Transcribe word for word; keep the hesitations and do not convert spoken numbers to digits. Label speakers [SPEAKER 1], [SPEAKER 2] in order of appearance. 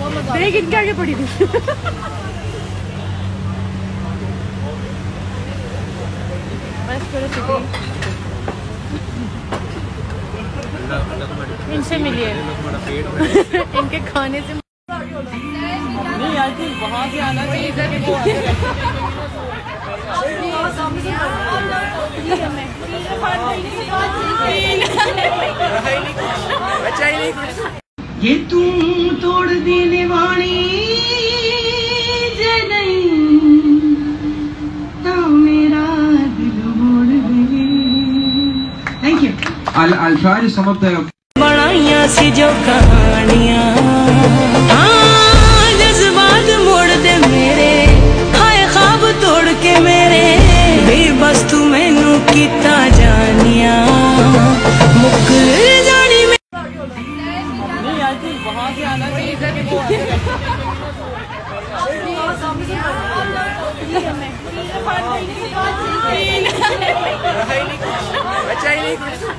[SPEAKER 1] देख इनके आगे पड़ी थी। इनसे मिलिए। इनके खाने से नहीं यार, वहाँ से आना चाहिए।
[SPEAKER 2] ये तुम तोड़ देने वाली thank you. I'll, I'll try to sum up the
[SPEAKER 3] बनाइया सी जो कहानियां, हाँ जज्बात मोड़ दे मेरे, हाय ख्वाब तोड़ के मेरे, बेबस तू मैनू किता जानिया, मुकर जानी में
[SPEAKER 1] नहीं यार, वहाँ से आना चाहिए। अच्छा ही नहीं।